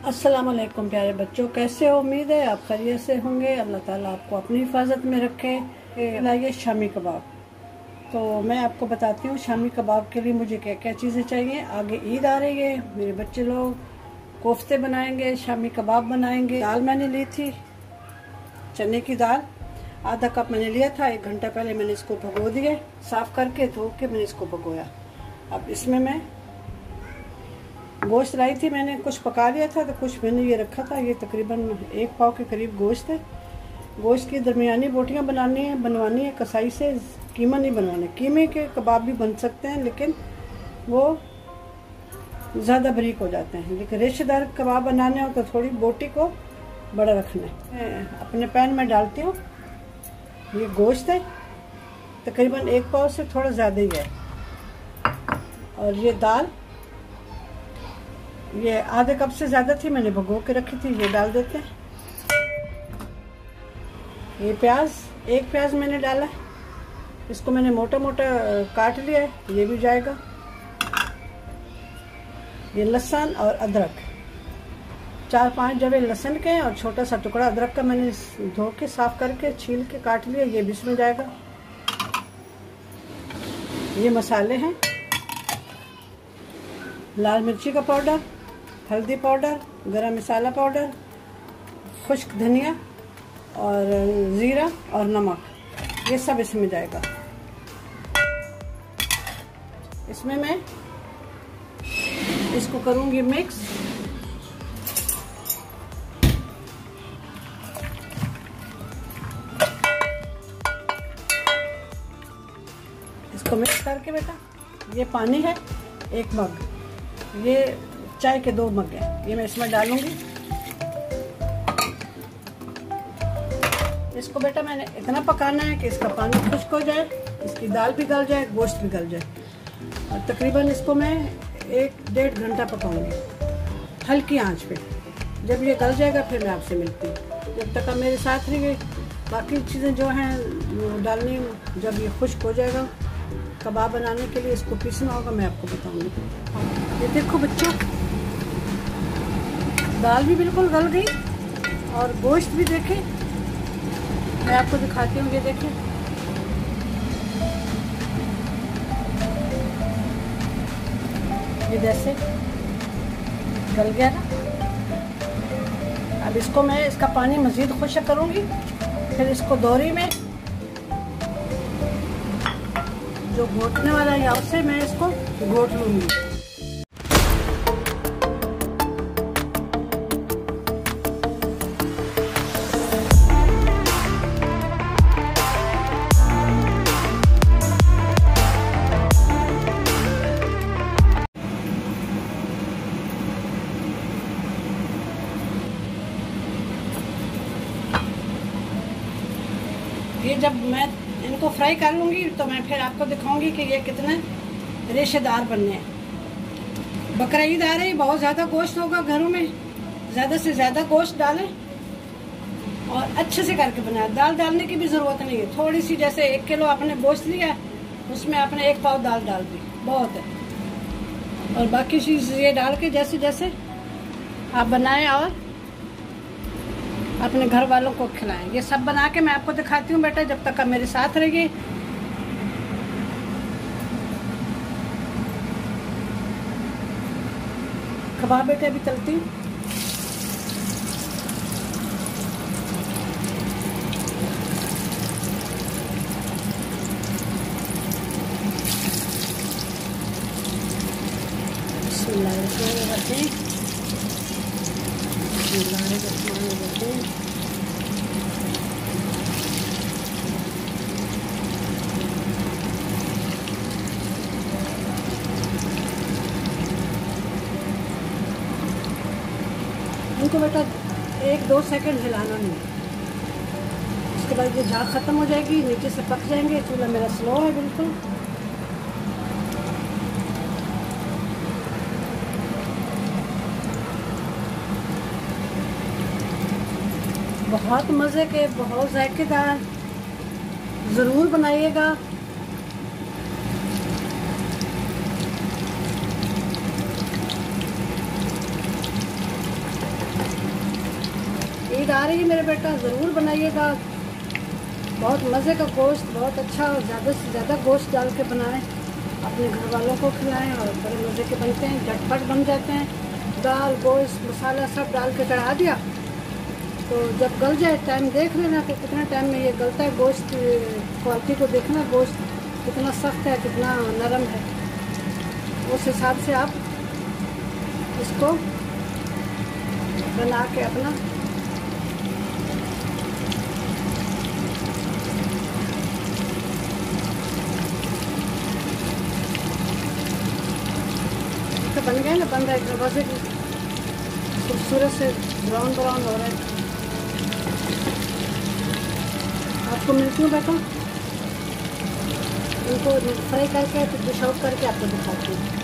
अस्सलाम वालेकुम प्यारे बच्चों, कैसे हो? उम्मीद है आप खैरियत से होंगे। अल्लाह ताला आपको अपनी हिफाजत में रखे। लाइए शामी कबाब। तो मैं आपको बताती हूँ शामी कबाब के लिए मुझे क्या क्या चीज़ें चाहिए। आगे ईद आ रही है, मेरे बच्चे लोग कोफ्ते बनाएंगे, शामी कबाब बनाएंगे। दाल मैंने ली थी, चने की दाल आधा कप मैंने लिया था। 1 घंटा पहले मैंने इसको भिगो दिया, साफ़ करके धो के मैंने इसको भिगोया। अब इसमें मैं गोश्त लाई थी, मैंने कुछ पका लिया था तो कुछ मैंने ये रखा था। ये तकरीबन 1 पाव के करीब गोश्त है। गोश्त की दरमियानी बोटियां बनवानी है कसाई से, कीमा नहीं बनवाना। कीमे के कबाब भी बन सकते हैं लेकिन वो ज़्यादा बारीक हो जाते हैं, लेकिन रेशेदार कबाब बनाने हो तो थोड़ी बोटी को बड़ा रखना है। अपने पैन में डालती हूँ, ये गोश्त है तकरीबन 1 पाव से थोड़ा ज़्यादा ही है, और ये दाल ये आधे कप से ज़्यादा थी, मैंने भिगो के रखी थी, ये डाल देते हैं। ये प्याज, 1 प्याज मैंने डाला है, इसको मैंने मोटा मोटा काट लिया है, ये भी जाएगा। ये लहसुन और अदरक, 4-5 जवे लहसुन के और छोटा सा टुकड़ा अदरक का मैंने धो के साफ करके छील के काट लिया, ये भी इसमें जाएगा। ये मसाले हैं, लाल मिर्ची का पाउडर, हल्दी पाउडर, गरम मसाला पाउडर, खुश्क धनिया और ज़ीरा और नमक, ये सब इसमें जाएगा। इसमें मैं इसको करूँगी मिक्स। इसको मिक्स करके बेटा, ये पानी है 1 मग, ये चाय के 2 मग हैं, ये मैं इसमें डालूंगी। इसको बेटा मैंने इतना पकाना है कि इसका पानी खुश्क हो जाए, इसकी दाल भी गल जाए, गोश्त भी गल जाए, और तकरीबन इसको मैं 1-1.5 घंटा पकाऊंगी हल्की आंच पे। जब ये गल जाएगा फिर मैं आपसे मिलती हूँ। जब तक आप मेरे साथ रहिए, बाकी चीज़ें जो हैं डालनी, जब ये खुश्क हो जाएगा कबाब बनाने के लिए इसको पीसना होगा, मैं आपको बताऊंगी। ये देखो बच्चों, दाल भी बिल्कुल गल गई और गोश्त भी देखे, मैं आपको दिखाती हूँ। ये देखिए, ये जैसे गल गया ना। अब इसको मैं इसका पानी मज़ीद खुश्क करूँगी, फिर इसको दोरी में जो घोटने वाला है उससे मैं इसको घोट लूँगी। ये जब मैं इनको फ्राई कर लूँगी तो मैं फिर आपको दिखाऊंगी कि ये कितने रेशेदार बनने हैं। बकरा ईद आ रही, बहुत ज़्यादा गोश्त होगा घरों में, ज़्यादा से ज़्यादा गोश्त डालें और अच्छे से करके बनाएं। दाल डालने की भी ज़रूरत नहीं है, थोड़ी सी, जैसे 1 किलो आपने गोश्त लिया उसमें आपने 1 पाव दाल डाल दी, बहुत है। और बाकी चीज़ ये डाल के जैसे जैसे आप बनाएं और अपने घर वालों को खिलाएं। ये सब बना के मैं आपको दिखाती हूँ बेटा, जब तक आप मेरे साथ रहिए। कबाब बेटा अभी तलती हूँ। इनको बेटा 1-2 सेकंड हिलाना नहीं, उसके बाद ये झाग ख़त्म हो जाएगी, नीचे से पक जाएंगे। चूल्हा मेरा स्लो है बिल्कुल। बहुत मज़े के, बहुत जायकेदार, ज़रूर बनाइएगा। ईद आ रही है मेरे बेटा, ज़रूर बनाइएगा। बहुत मज़े का गोश्त, बहुत अच्छा, और ज़्यादा से ज़्यादा गोश्त डाल के बनाएं, अपने घर वालों को खिलाएं, और बड़े मज़े के बनते हैं, झटपट बन जाते हैं। दाल, गोश्त, मसाला सब डाल के चढ़ा दिया, तो जब गल जाए टाइम देख लेना कि कितना टाइम में ये गलता है। गोश्त क्वालिटी को देखना, गोश्त कितना सख्त है, कितना नरम है, उस हिसाब से आप इसको बना के अपना तो बन गया ना, बन रहा है दरवाजे की खूबसूरत से ब्राउन ब्राउन हो रहा है। आपको मिलती हूँ बेटा, इनको फ्राई करके फिर डिश आउट करके आपको दिखाती हूँ।